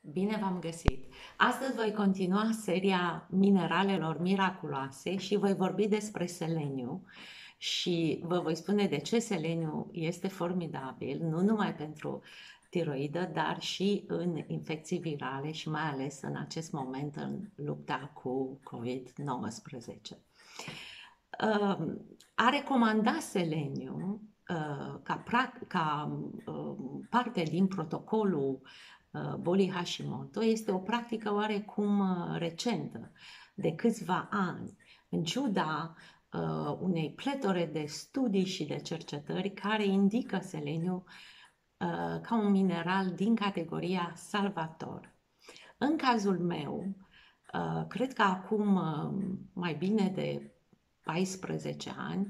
Bine v-am găsit! Astăzi voi continua seria mineralelor miraculoase și voi vorbi despre seleniu și vă voi spune de ce seleniu este formidabil, nu numai pentru tiroidă, dar și în infecții virale și mai ales în acest moment în lupta cu COVID-19. A recomanda seleniu ca parte din protocolul bolii Hashimoto este o practică oarecum recentă, de câțiva ani, în ciuda unei pletore de studii și de cercetări care indică seleniu ca un mineral din categoria salvator. În cazul meu, cred că acum mai bine de 14 ani,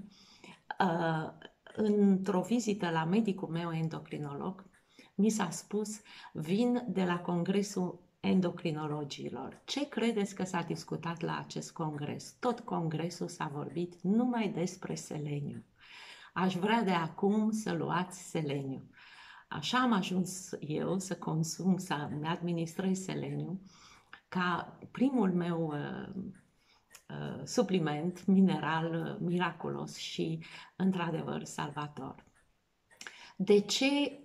într-o vizită la medicul meu endocrinolog, mi s-a spus: vin de la Congresul Endocrinologilor. Ce credeți că s-a discutat la acest congres? Tot congresul s-a vorbit numai despre seleniu. Aș vrea de acum să luați seleniu. Așa am ajuns eu să consum, să-mi administrez seleniu ca primul meu supliment mineral miraculos și, într-adevăr, salvator. De ce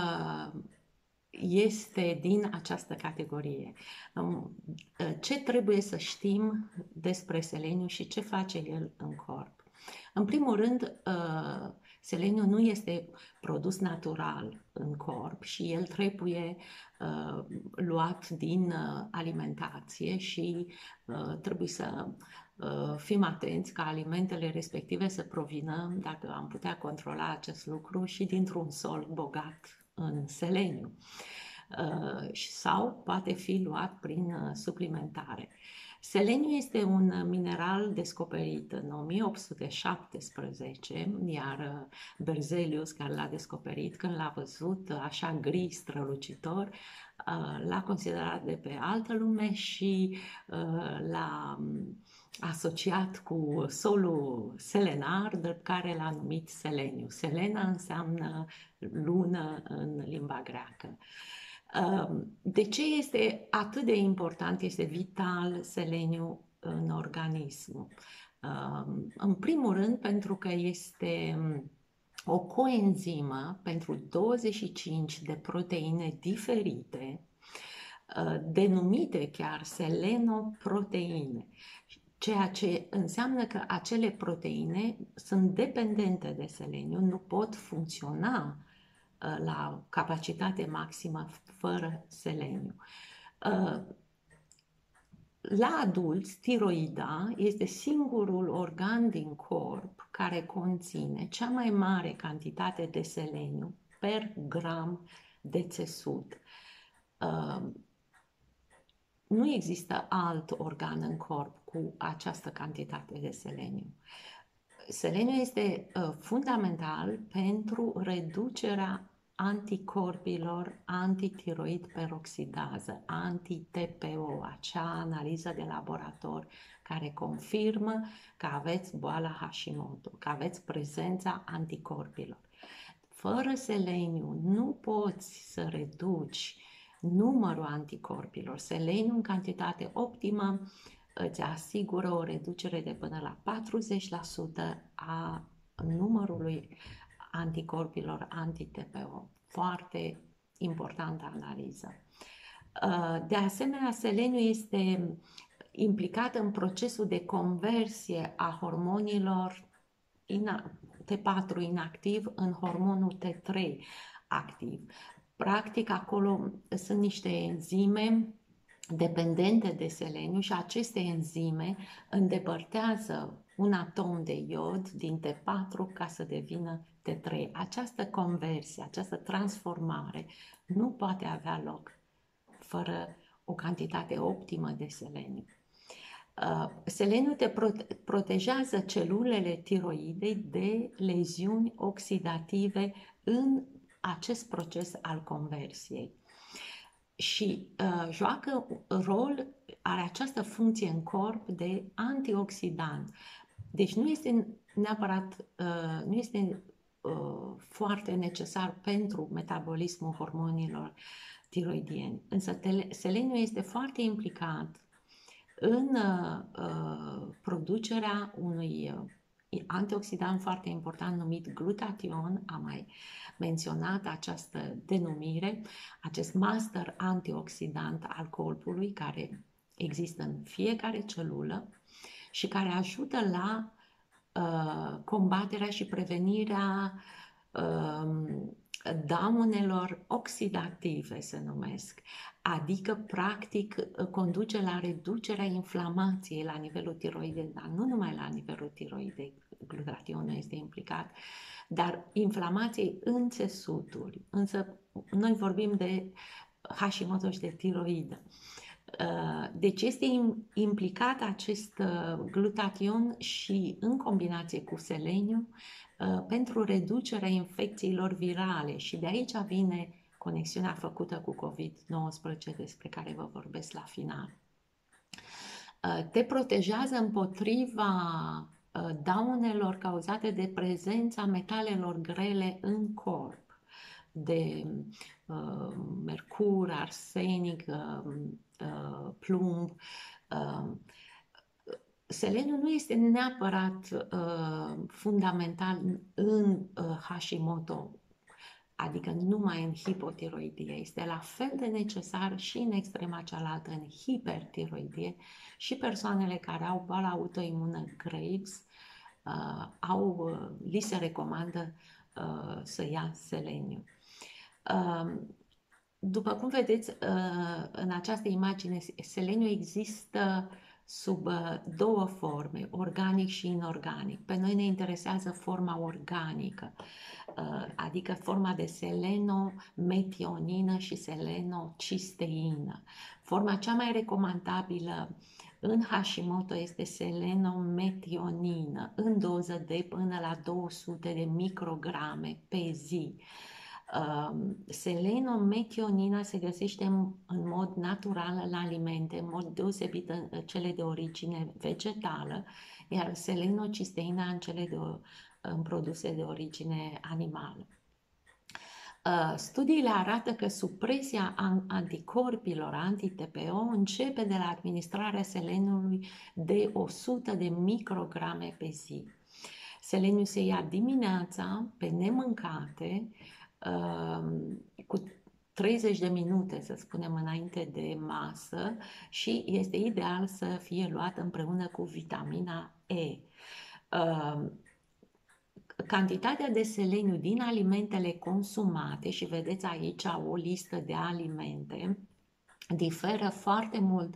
este din această categorie? Ce trebuie să știm despre seleniu și ce face el în corp? În primul rând, seleniu nu este produs natural în corp și el trebuie luat din alimentație și trebuie să fim atenți ca alimentele respective să provină, dacă am putea controla acest lucru, și dintr-un sol bogat în seleniu. Sau poate fi luat prin suplimentare. Seleniu este un mineral descoperit în 1817, iar Berzelius, care l-a descoperit, când l-a văzut așa gri, strălucitor, l-a considerat de pe altă lume și l-a asociat cu solul selenar, de care l-a numit seleniu. Selena înseamnă lună în limba greacă. De ce este atât de important, este vital seleniu în organism? În primul rând pentru că este o coenzimă pentru 25 de proteine diferite, denumite chiar selenoproteine, ceea ce înseamnă că acele proteine sunt dependente de seleniu, nu pot funcționa la capacitate maximă fără seleniu. La adulți, tiroida este singurul organ din corp care conține cea mai mare cantitate de seleniu per gram de țesut. Nu există alt organ în corp cu această cantitate de seleniu. Seleniu este fundamental pentru reducerea anticorpilor antitiroid peroxidază, anti-TPO, acea analiză de laborator care confirmă că aveți boala Hashimoto, că aveți prezența anticorpilor. Fără seleniu nu poți să reduci numărul anticorpilor. Seleniu în cantitate optimă îți asigură o reducere de până la 40% a numărului anticorpilor anti-TPO. Foarte importantă analiză. De asemenea, seleniu este implicat în procesul de conversie a hormonilor T4 inactiv în hormonul T3 activ. Practic, acolo sunt niște enzime dependente de seleniu și aceste enzime îndepărtează un atom de iod din T4 ca să devină T3. Această conversie, această transformare nu poate avea loc fără o cantitate optimă de seleniu. Seleniu te protejează celulele tiroidei de leziuni oxidative în acest proces al conversiei. Și joacă rol, are această funcție în corp de antioxidant. Deci nu este neapărat, nu este foarte necesar pentru metabolismul hormonilor tiroidieni. Însă seleniul este foarte implicat în producerea unui antioxidant foarte important numit glutation. Am mai menționat această denumire, acest master antioxidant al corpului care există în fiecare celulă și care ajută la combaterea și prevenirea daunelor oxidative, se numesc, adică, practic, conduce la reducerea inflamației la nivelul tiroidei, dar nu numai la nivelul tiroidei, glutationul este implicat, dar inflamației în țesuturi. Însă noi vorbim de Hashimoto și de tiroidă. Deci este implicat acest glutation și în combinație cu seleniu pentru reducerea infecțiilor virale și de aici vine conexiunea făcută cu COVID-19 despre care vă vorbesc la final. Te protejează împotriva daunelor cauzate de prezența metalelor grele în corp, de mercur, arsenic, plumb. Seleniul nu este neapărat fundamental în Hashimoto, adică numai în hipotiroidie. Este la fel de necesar și în extrema cealaltă, în hipertiroidie, și persoanele care au boala autoimună Graves li se recomandă să ia seleniu. După cum vedeți în această imagine, seleniul există sub două forme, organic și inorganic. Pe noi ne interesează forma organică, adică forma de selenometionină și selenocisteină. Forma cea mai recomandabilă în Hashimoto este selenometionină, în doză de până la 200 de micrograme pe zi. Selenometionina se găsește în mod natural la alimente, în mod deosebit în cele de origine vegetală, iar selenocisteina în produse de origine animală. Studiile arată că supresia anticorpilor anti-TPO începe de la administrarea seleniului de 100 de micrograme pe zi. Seleniul se ia dimineața pe nemâncate, cu 30 de minute, să spunem, înainte de masă și este ideal să fie luat împreună cu vitamina E. Cantitatea de seleniu din alimentele consumate, și vedeți aici o listă de alimente, diferă foarte mult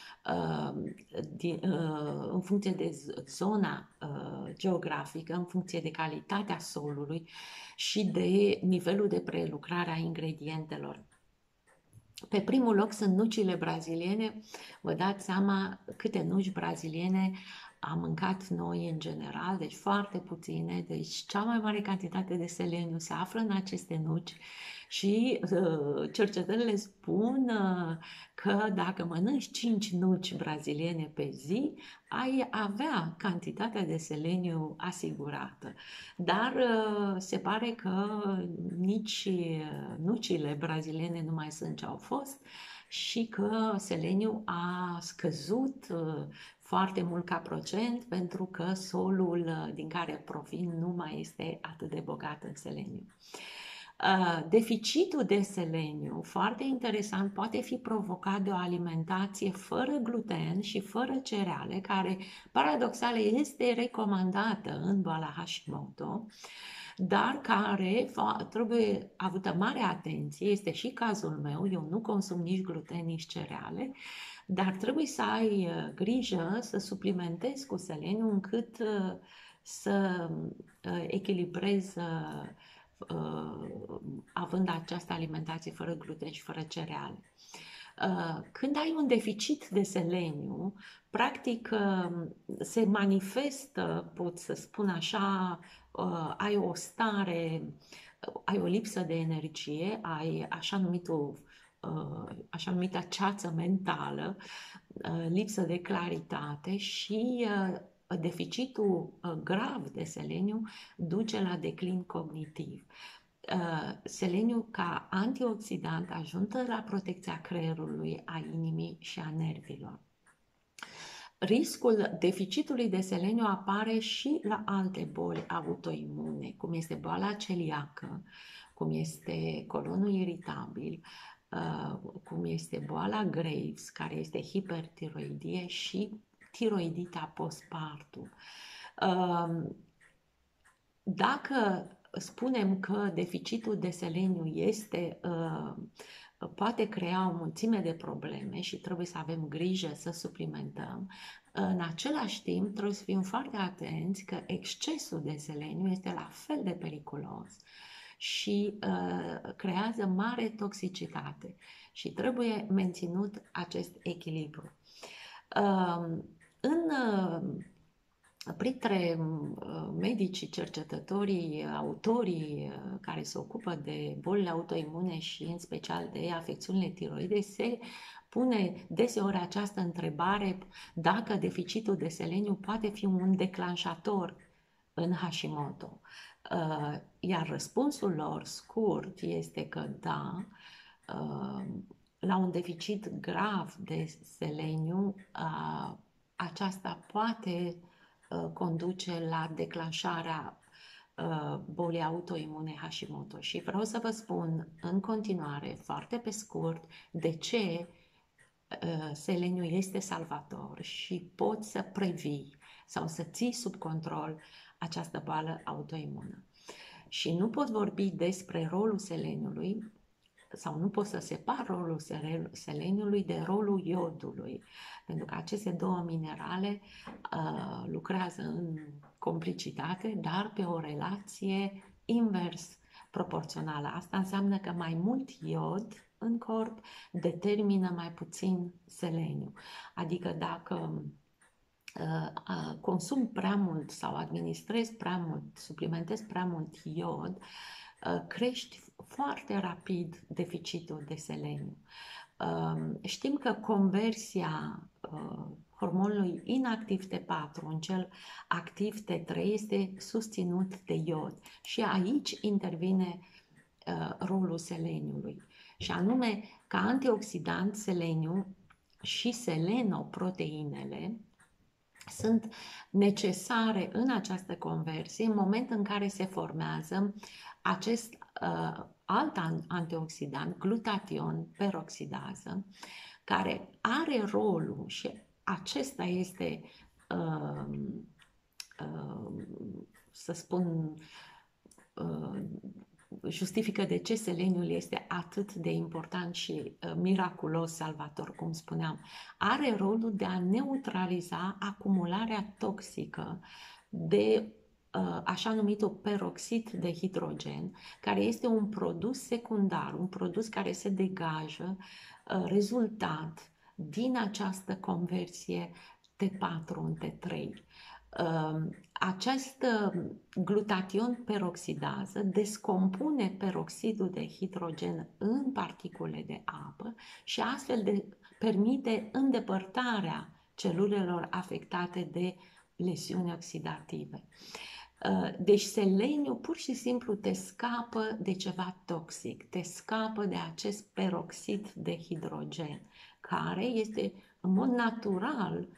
în funcție de zona geografică, în funcție de calitatea solului și de nivelul de prelucrare a ingredientelor. Pe primul loc sunt nucile braziliene. Vă dați seama câte nuci braziliene am mâncat noi în general, deci foarte puține, deci cea mai mare cantitate de seleniu se află în aceste nuci și cercetările spun că dacă mănânci 5 nuci braziliene pe zi, ai avea cantitatea de seleniu asigurată. Dar se pare că nici nucile braziliene nu mai sunt ce au fost și că seleniu a scăzut foarte mult ca procent pentru că solul din care provin nu mai este atât de bogat în seleniu. Deficitul de seleniu, foarte interesant, poate fi provocat de o alimentație fără gluten și fără cereale, care paradoxal este recomandată în boala Hashimoto, dar care trebuie avută mare atenție, este și cazul meu, eu nu consum nici gluten, nici cereale, dar trebuie să ai grijă să suplimentezi cu seleniu încât să echilibrezi având această alimentație fără gluten și fără cereale. Când ai un deficit de seleniu, practic se manifestă, pot să spun așa, ai o stare, ai o lipsă de energie, ai așa numită ceață mentală, lipsă de claritate și deficitul grav de seleniu duce la declin cognitiv. seleniu ca antioxidant ajută la protecția creierului, a inimii și a nervilor. Riscul deficitului de seleniu apare și la alte boli autoimune, cum este boala celiacă, cum este colonul iritabil, cum este boala Graves, care este hipertiroidie, și tiroidita postpartum. Dacă spunem că deficitul de seleniu poate crea o mulțime de probleme și trebuie să avem grijă să suplimentăm, în același timp trebuie să fim foarte atenți că excesul de seleniu este la fel de periculos și creează mare toxicitate și trebuie menținut acest echilibru. Printre medicii, cercetătorii, autorii care se ocupă de bolile autoimune și în special de afecțiunile tiroide, se pune deseori această întrebare dacă deficitul de seleniu poate fi un declanșator în Hashimoto. Iar răspunsul lor scurt este că da, la un deficit grav de seleniu, aceasta poate conduce la declanșarea bolii autoimune Hashimoto. Și vreau să vă spun în continuare, foarte pe scurt, de ce seleniu este salvator și poți să previi sau să ții sub control această boală autoimună. Și nu pot vorbi despre rolul seleniului sau nu pot să separ rolul seleniului de rolul iodului, pentru că aceste două minerale lucrează în complicitate, dar pe o relație invers proporțională. Asta înseamnă că mai mult iod în corp determină mai puțin seleniu. Adică dacă consum prea mult sau administrez prea mult, suplimentez prea mult iod, crești foarte rapid deficitul de seleniu. Știm că conversia hormonului inactiv T4 în cel activ T3 este susținut de iod și aici intervine rolul seleniului. Și anume, ca antioxidant, seleniu și selenoproteinele sunt necesare în această conversie în momentul în care se formează acest alt antioxidant, glutatión peroxidază, care are rolul și acesta este, să spun, justifică de ce seleniul este atât de important și miraculos salvator, cum spuneam. Are rolul de a neutraliza acumularea toxică de așa numitul peroxid de hidrogen, care este un produs secundar, un produs care se degajă rezultat din această conversie T4 în T3. Acest glutatión peroxidază descompune peroxidul de hidrogen în particule de apă și astfel permite îndepărtarea celulelor afectate de lesiuni oxidative. Deci seleniu pur și simplu te scapă de ceva toxic, te scapă de acest peroxid de hidrogen, care este în mod natural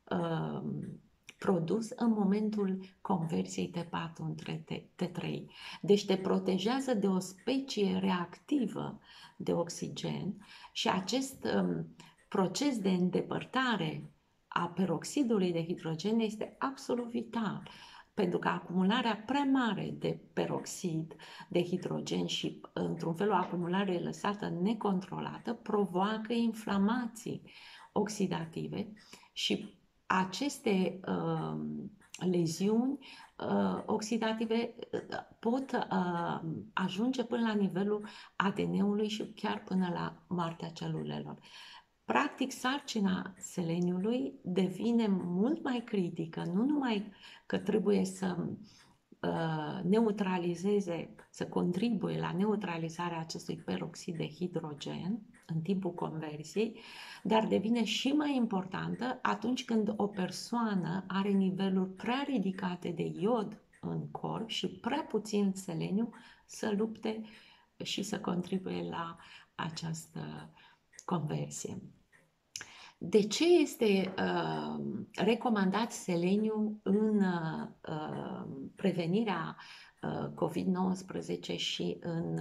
produs în momentul conversiei T4 între T3. Deci te protejează de o specie reactivă de oxigen și acest proces de îndepărtare a peroxidului de hidrogen este absolut vital, pentru că acumularea prea mare de peroxid de hidrogen și, într-un fel, o acumulare lăsată necontrolată provoacă inflamații oxidative și aceste leziuni oxidative pot ajunge până la nivelul ADN-ului și chiar până la moartea celulelor. Practic, sarcina seleniului devine mult mai critică, nu numai că trebuie să neutralizeze, să contribuie la neutralizarea acestui peroxid de hidrogen în timpul conversiei, dar devine și mai importantă atunci când o persoană are niveluri prea ridicate de iod în corp și prea puțin seleniu să lupte și să contribuie la această conversie. De ce este recomandat seleniu în prevenirea COVID-19 și în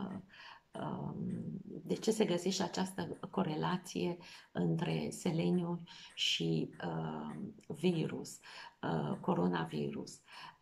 de ce se găsește această corelație între seleniu și virus, coronavirus?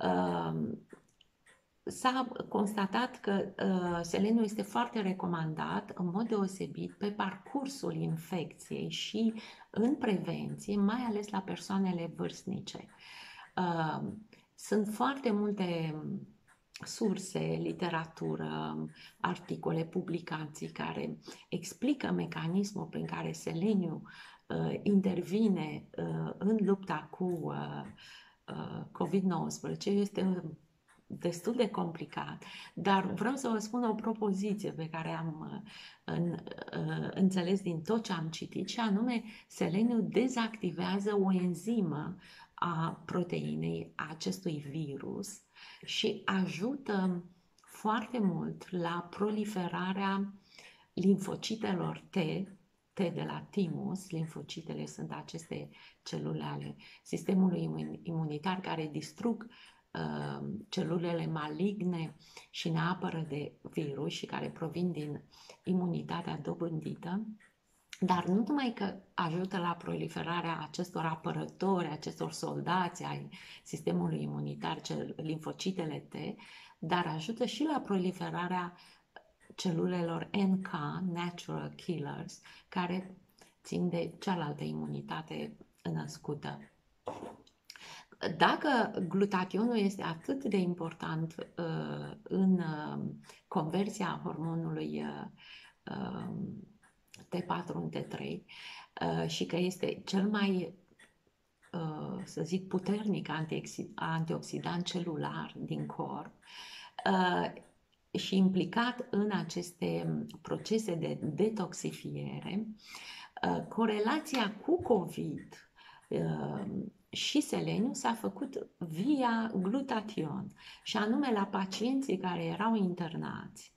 S-a constatat că seleniul este foarte recomandat în mod deosebit pe parcursul infecției și în prevenție, mai ales la persoanele vârstnice. Sunt foarte multe surse, literatură, articole, publicații care explică mecanismul prin care seleniul intervine în lupta cu COVID-19. Este destul de complicat, dar vreau să vă spun o propoziție pe care am înțeles din tot ce am citit, și anume seleniul dezactivează o enzimă a proteinei acestui virus și ajută foarte mult la proliferarea limfocitelor T de la timus. Limfocitele sunt aceste celule ale sistemului imunitar care distrug celulele maligne și ne apără de virus și care provin din imunitatea dobândită, dar nu numai că ajută la proliferarea acestor apărători, acestor soldați ai sistemului imunitar, limfocitele T, dar ajută și la proliferarea celulelor NK, Natural Killers, care țin de cealaltă imunitate născută. Dacă glutationul este atât de important în conversia hormonului T4 în T3 și că este cel mai, să zic, puternic antioxidant celular din corp și implicat în aceste procese de detoxifiere, corelația cu COVID și seleniu s-a făcut via glutation, și anume la pacienții care erau internați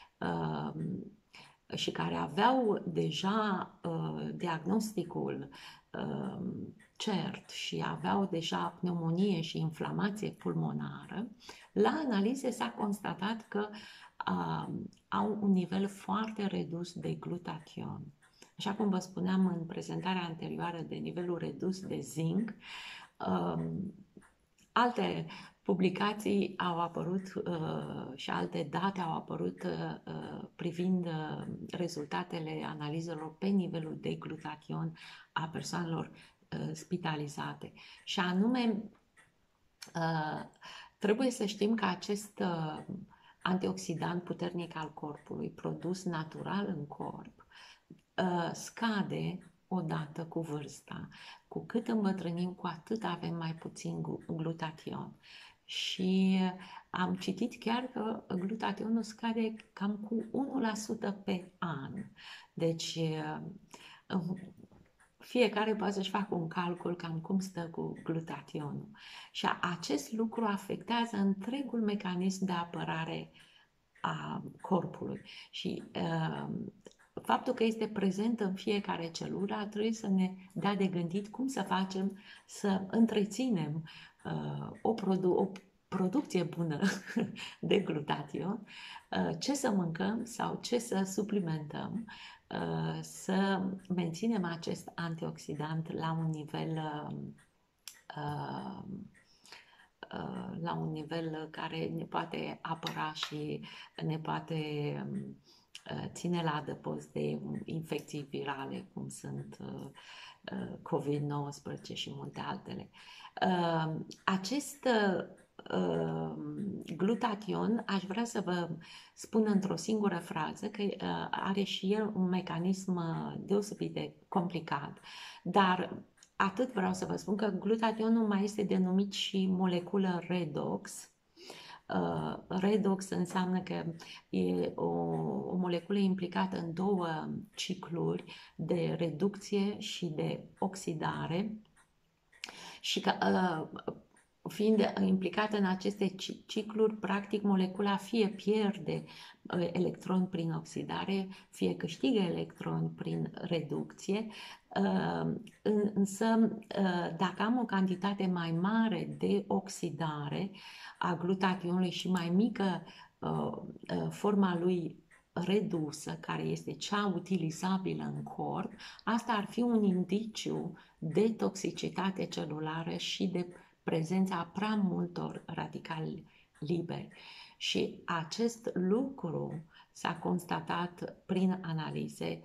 și care aveau deja diagnosticul cert și aveau deja pneumonie și inflamație pulmonară, la analize s-a constatat că au un nivel foarte redus de glutation. Așa cum vă spuneam în prezentarea anterioară de nivelul redus de zinc, alte publicații au apărut și alte date au apărut privind rezultatele analizelor pe nivelul de glutation a persoanelor spitalizate. Și anume, trebuie să știm că acest antioxidant puternic al corpului, produs natural în corp, scade odată cu vârsta. Cu cât îmbătrânim, cu atât avem mai puțin glutation. Și am citit chiar că glutationul scade cam cu 1% pe an. Deci fiecare poate să-și facă un calcul cam cum stă cu glutationul. Și acest lucru afectează întregul mecanism de apărare a corpului. Și faptul că este prezent în fiecare celulă trebuie să ne dea de gândit cum să facem să întreținem o producție bună de glutation, ce să mâncăm sau ce să suplimentăm, să menținem acest antioxidant la un nivel care ne poate apăra și ne poate ține la adăpost de infecții virale, cum sunt COVID-19 și multe altele. Acest glutation, aș vrea să vă spun într-o singură frază că are și el un mecanism deosebit de complicat, dar atât vreau să vă spun că glutationul mai este denumit și moleculă redox. Redox înseamnă că e o moleculă implicată în două cicluri de reducție și de oxidare și că fiind implicată în aceste cicluri, practic molecula fie pierde electroni prin oxidare, fie câștigă electroni prin reducție, însă dacă am o cantitate mai mare de oxidare a glutationului și mai mică forma lui redusă, care este cea utilizabilă în corp, asta ar fi un indiciu de toxicitate celulară și de prezența a prea multor radicali liberi. Și acest lucru s-a constatat prin analize,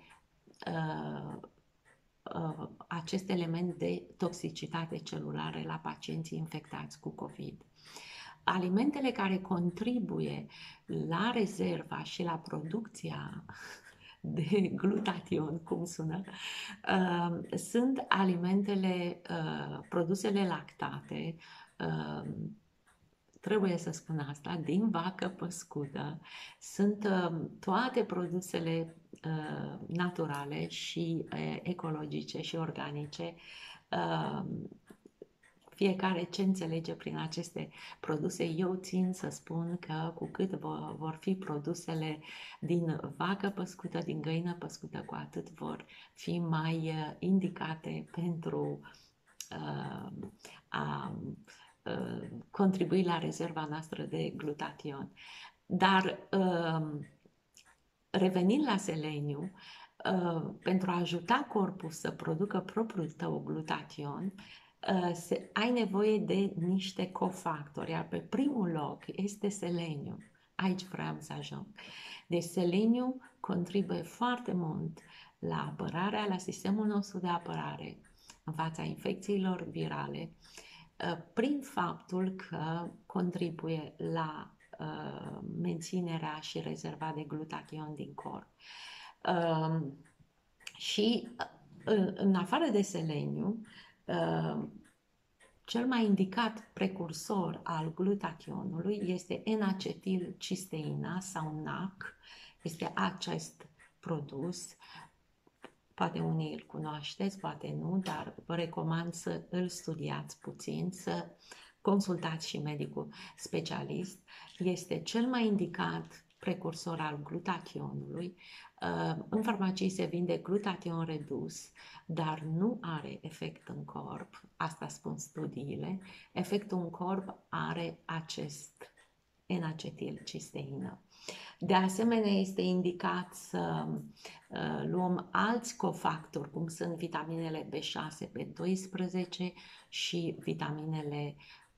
acest element de toxicitate celulară la pacienții infectați cu COVID. Alimentele care contribuie la rezerva și la producția de glutatión, cum sună, sunt alimentele, produsele lactate, trebuie să spun asta, din vacă păscută. Sunt toate produsele naturale și ecologice și organice, fiecare ce înțelege prin aceste produse. Eu țin să spun că cu cât vor fi produsele din vacă păscută, din găină păscută, cu atât vor fi mai indicate pentru a contribui la rezerva noastră de glutatión. Dar revenind la seleniu, pentru a ajuta corpul să producă propriul tău glutatión, ai nevoie de niște cofactori, iar pe primul loc este seleniu. Aici vreau să ajung. Deci seleniu contribuie foarte mult la apărarea, la sistemul nostru de apărare în fața infecțiilor virale, prin faptul că contribuie la menținerea și rezerva de glutatión din corp. Și în afară de seleniu, cel mai indicat precursor al glutationului este N-acetilcisteína sau NAC. Este acest produs. Poate unii îl cunoașteți, poate nu, dar vă recomand să îl studiați puțin, să consultați și medicul specialist. Este cel mai indicat precursor al glutationului. În farmacii se vinde glutatión redus, dar nu are efect în corp, asta spun studiile. Efectul în corp are acest N-acetilcisteínă. De asemenea, este indicat să luăm alți cofactori, cum sunt vitaminele B6, B12 și vitaminele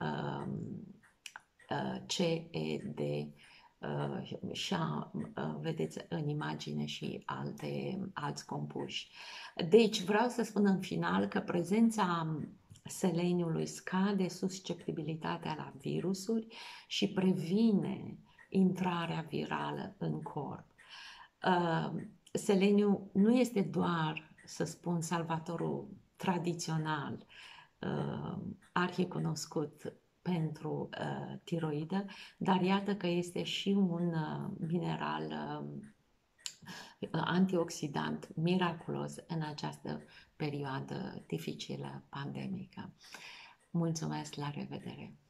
C, E, D, și vedeți în imagine și alți compuși. Deci vreau să spun în final că prezența seleniului scade susceptibilitatea la virusuri și previne intrarea virală în corp. Seleniul nu este doar, să spun, salvatorul tradițional, arhicunoscut pentru tiroidă, dar iată că este și un mineral antioxidant miraculos în această perioadă dificilă pandemică. Mulțumesc, la revedere!